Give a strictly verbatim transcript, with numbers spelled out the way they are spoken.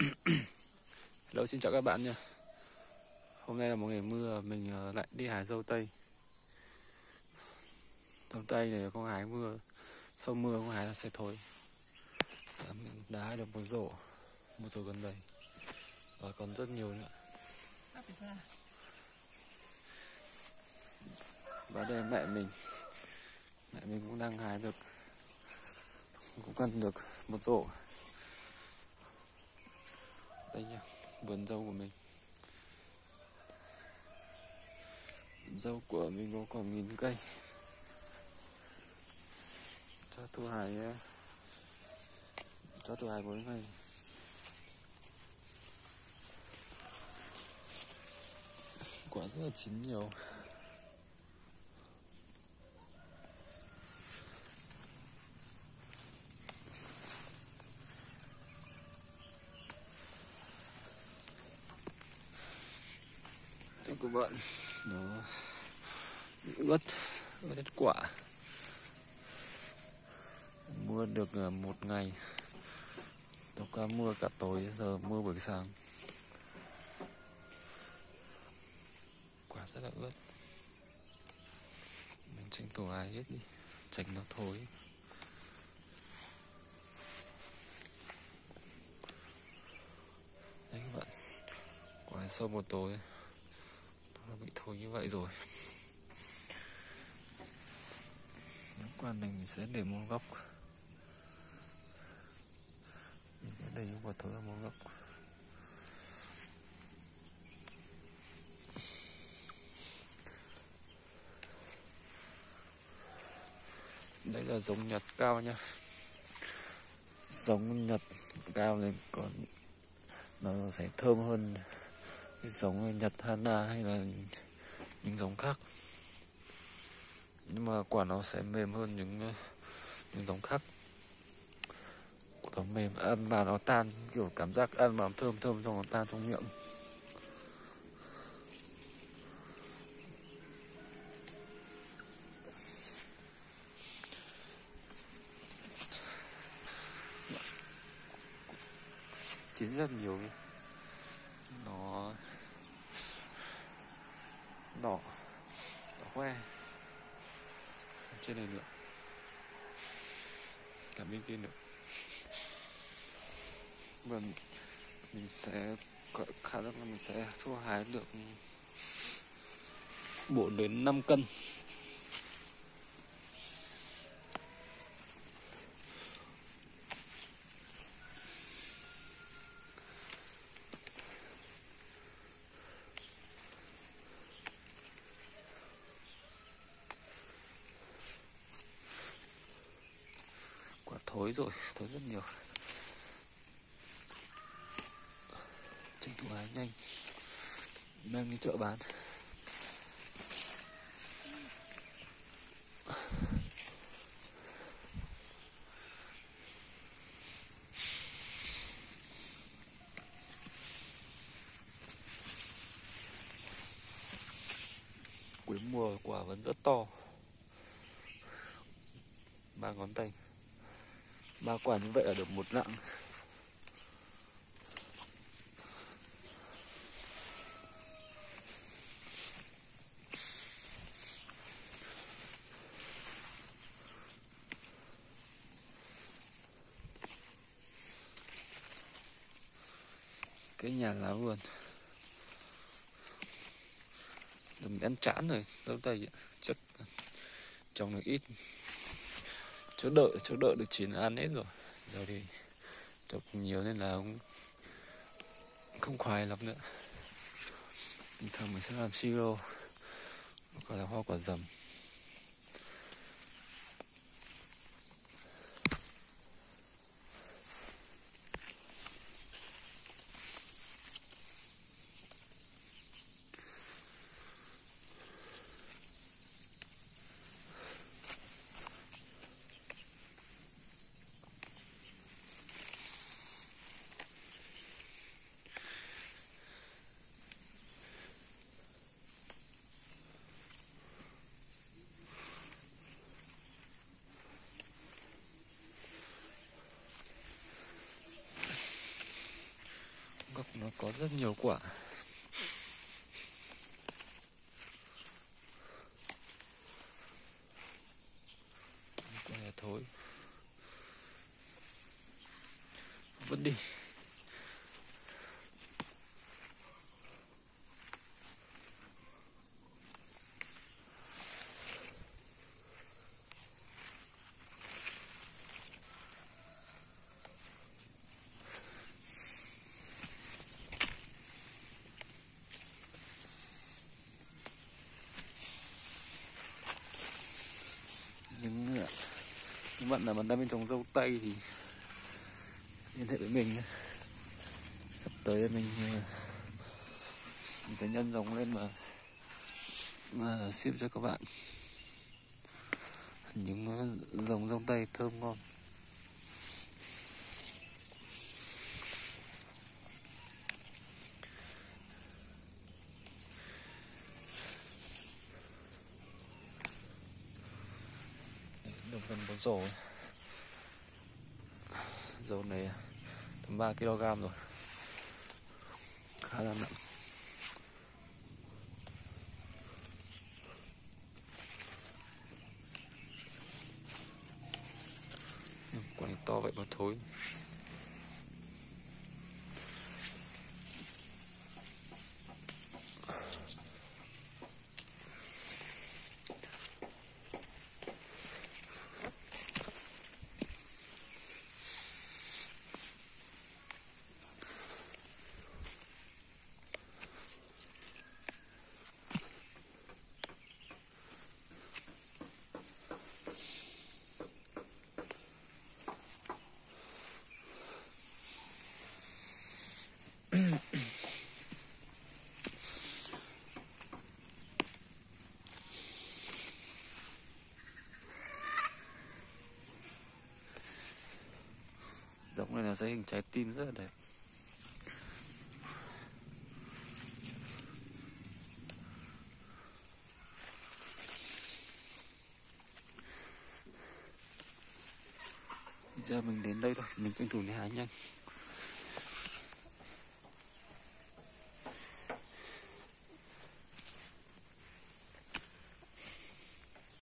Hello, xin chào các bạn nha. Hôm nay là một ngày mưa, mình lại đi hái dâu tây. Dâu tây này không hái mưa, sau mưa không hái là sẽ thối. Mình đã hái được một rổ, một rổ gần đây và còn rất nhiều nữa. Và đây là mẹ mình, mẹ mình cũng đang hái được, cũng cần được một rổ. Đây nha, vườn dâu của mình. Dâu của mình có khoảng nghìn cây. Cho thu hái cho thu hái mỗi ngày. Quả rất là chín nhiều. Đây của bạn, nó bị ướt, ướt hết quả. Mưa được một ngày, tối qua mưa cả tối, giờ mưa buổi sáng. Quả rất là ướt. Mình tranh thủ hái hết đi, tránh nó thối. Đấy các bạn, quả sau một tối nó bị thối như vậy rồi. Quả này mình sẽ để một góc, mình sẽ để những quả thối ở một góc. Đây là giống Nhật cao nha. Giống Nhật cao này còn nó sẽ thơm hơn cái giống Nhật Hana hay là những giống khác, nhưng mà quả nó sẽ mềm hơn những những giống khác. Nó mềm, ăn vào nó tan, kiểu cảm giác ăn vào thơm thơm xong nó tan trong miệng. Chín rất nhiều, nó đỏ, đỏ hoe trên này nữa, cả bên kia nữa. Và mình sẽ có khả năng là mình sẽ thu hái được bốn đến năm cân. Quả thối rồi, thối rất nhiều. Tranh thủ hái nhanh, mang đi chợ bán. Cuối mùa quả vẫn rất to, ba ngón tay, ba quả như vậy là được một lạng. Cái nhà lá vườn mình ăn chán rồi, đâu đây chắc trồng được ít, chỗ đợi chỗ đợi được chín ăn hết rồi, giờ thì trồng nhiều nên là cũng không khoái lắm nữa. Bình thường mình sẽ làm siro, gọi là hoa quả dầm. Gốc nó có rất nhiều quả. Quả này thối. Vứt đi. Những những bạn nào mà đam mê trồng dâu tây thì liên hệ với mình. Sắp tới mình, mình sẽ nhân giống lên mà mà ship cho các bạn những dòng dâu tây thơm ngon. Được gần bốn rổ. Dầu này tầm ba ki lô gam rồi, khá là nặng. Quả này to vậy mà thối. Giống này là sẽ hình trái tim rất là đẹp. Bây giờ mình đến đây rồi, mình tranh thủ đi hái nhanh.